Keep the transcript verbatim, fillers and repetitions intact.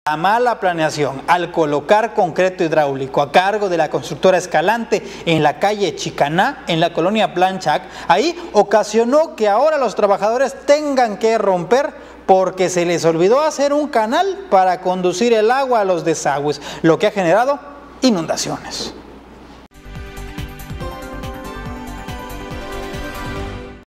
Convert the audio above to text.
La mala planeación al colocar concreto hidráulico a cargo de la constructora Escalante en la calle Chicaná, en la colonia Planchac, ahí ocasionó que ahora los trabajadores tengan que romper porque se les olvidó hacer un canal para conducir el agua a los desagües, lo que ha generado inundaciones.